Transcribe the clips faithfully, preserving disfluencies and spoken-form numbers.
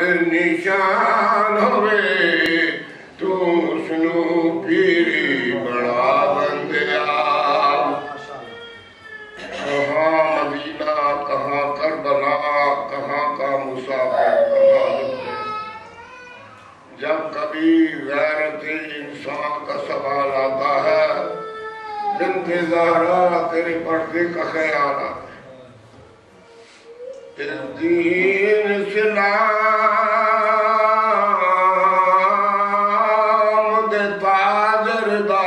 نشان ہوئے تو سنو پیری بڑا بندیا کہاں مدینہ کہاں کربلا کہاں کا مسافر کہاں لکھے جب کبھی غیرت انسان کا سوال آتا ہے بنت زہرا تیرے پردے کا خیال آتا ہے دین اسلام دے تاجر دا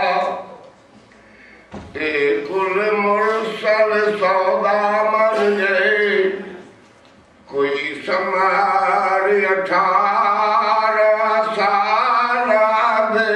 اے کل مرسل سودا من گئے کوئی سماری اٹھارہ سالہ دے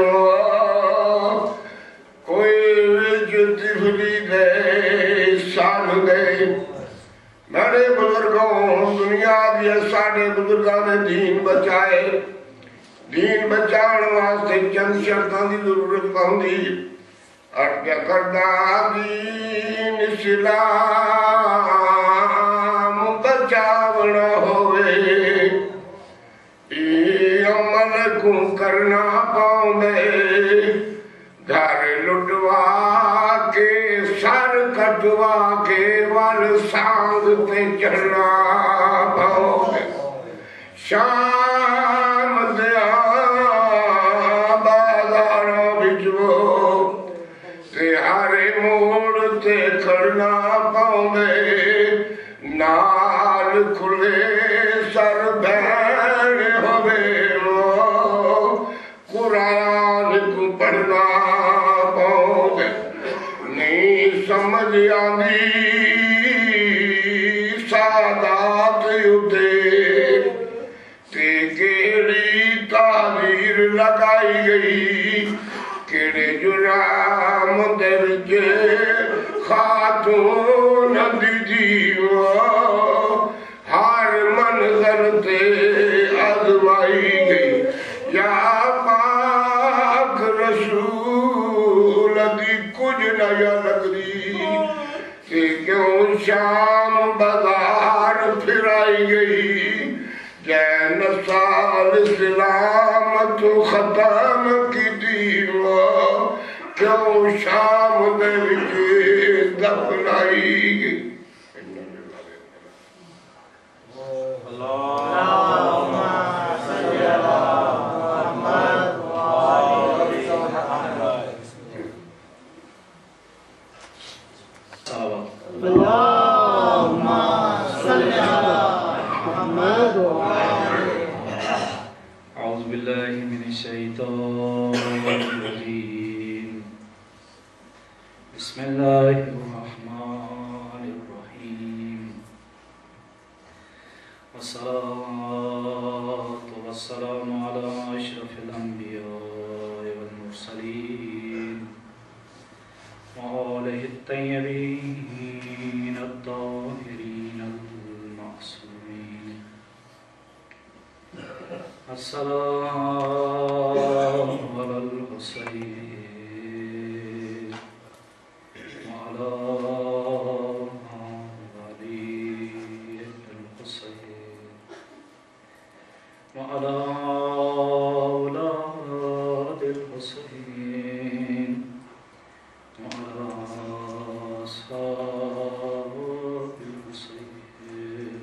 کوئی جتفلی دے سان دے میرے بزرگوں دنیا دیا ساڑھے بزرگان نے دین بچائے دین بچان واسطے چند شرطان دی ضرورت پہنی اٹکیا کردہ دین اسلام بچاونا ہوئے ای عمل کو کرنا پاؤں گھر لٹوا کے سر کٹوا کے وال سانگ پہ چڑھنا پاؤں شام دیا بازاروں بچو تیارے موڑ تے کھڑنا پاؤں نال کھلے سر بین ہوئے قرآن کو پڑھنا پاؤں نہیں سمجھ آنی سادات اتے تے کیڑی تعبیر لگائی گئی کیڑے جرام درجے خاتون دی دیو ہر منظر تے ازوائی گئی یا پاک رسول دی کچھ نیا لگ دی کہ کیوں شام بازار پھرائی گئی جے نسال سلامت ختم کی دیو کیوں شام دے وچے دفنائی گئی اللہم صلی اللہ محمد اللہم صلی اللہ محمد اعوذ باللہ من الشیطان الرجیم بسم اللہ الرحمن الرحیم والصلاة والسلام على اشرف الانبیاء والمرسلین وآلہ الطیبین الطاہرین المعصومین السلام علی الحسین وعلى علي الحسين وعلى أولاد الحسين وعلى أصحاب الحسين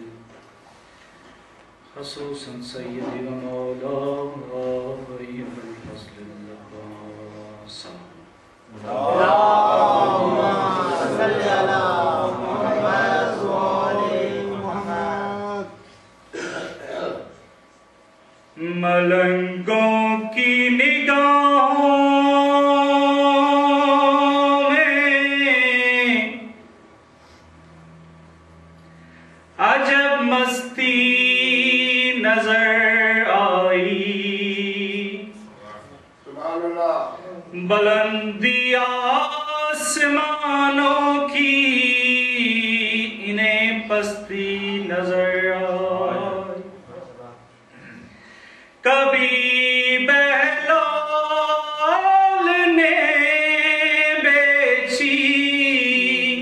خصوصا سيدي ومولاي أبي الفضل العباس اللهم صل على محمد وآل محمد ملنگوں کی نگاہوں میں عجب مستی نظر آئی سبحان اللہ بلندی آسمانوں کی انہیں پستی نظر آئی کبھی بہلول نے بیچی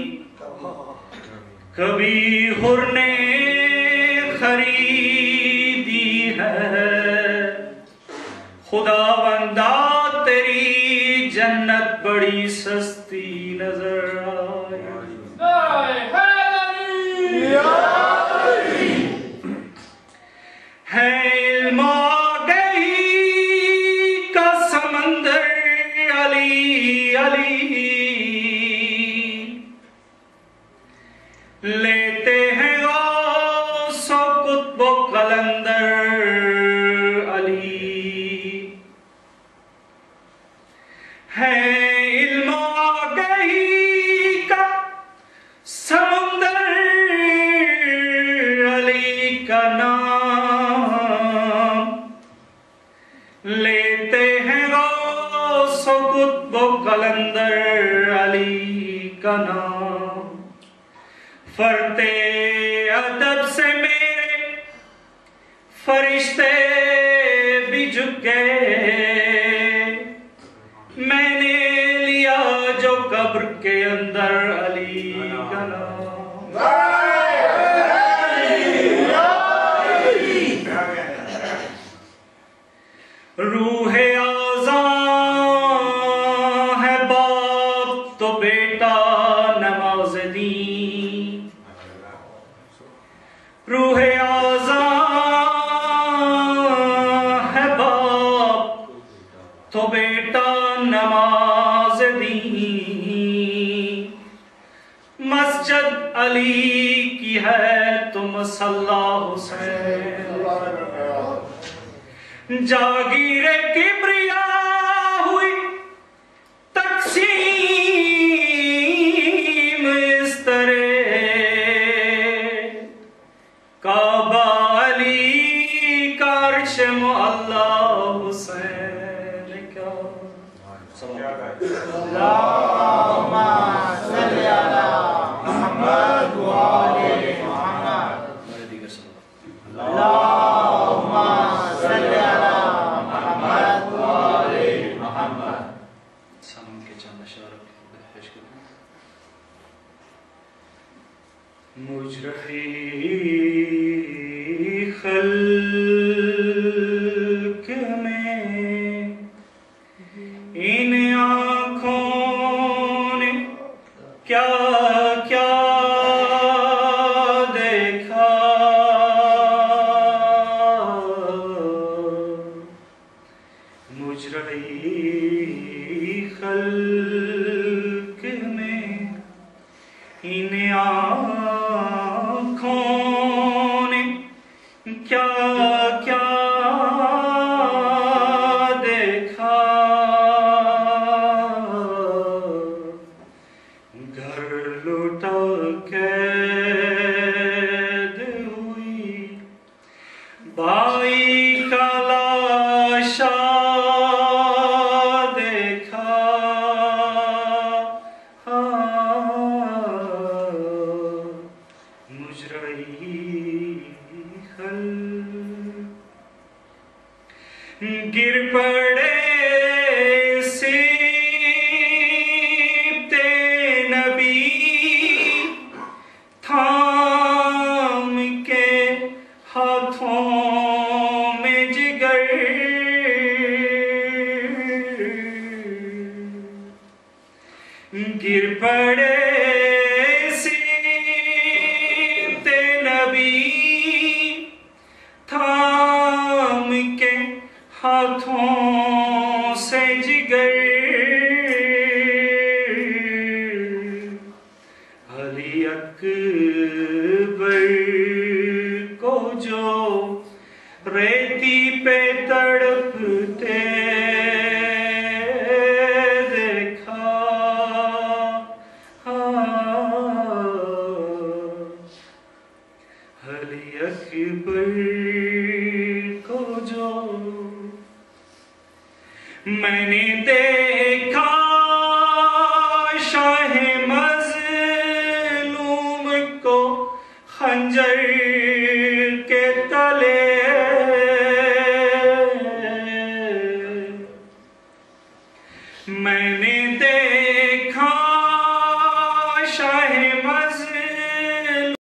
کبھی حر نے خرید خدا بندہ تیری جنت بڑی سستی نظر آئے، ہے علم آگہی کا سمندر علی علی، لیتے ہیں غوث و قطب و قلندر علی، ہے علم آگہی کا سمندر علی کا نام، لیتے ہیں غوث و قطب و قلندر علی کا نام، فرتے ادب سے میرے فرشتے بھی جھک گئے، میں نے لیا جو قبر کے اندر علی کا نام، روح آزاں ہے باپ تو بیٹا نماز دین، روح آزاں ہے باپ تو بیٹا نماز دین، مسجد علی کی ہے تو مصلی حسین، جاگیر کبریا ہوئی تقسیم اس طرح، کعبہ علی کا عرش معلا حسین کا، اللہم صلی علی محمد و آل محمد، اللہم صلی علی محمد و آل محمد۔ سلام کے چند اشارہ پیش کریں۔ مجرحی خلق میں ان آنکھوں نے کیا کیا دیکھا، مجرحی خلق میں ان آنکھوں نے کیا کیا دیکھا، گھر لوٹا قید ہوئی بائی کا لاشا دیکھا، مجرحی خلق گر پڑے سیبتے نبی، تھام کے ہاتھوں میں جگر، گر پڑے سیبتے نبی، تھام کے ہاتھوں سے جگر، علی اکبر کو جو ریتی پہ تڑپتے دیکھا، علی اکبر کو جو میں نے دیکھا، شاہ مظلوم کو خنجر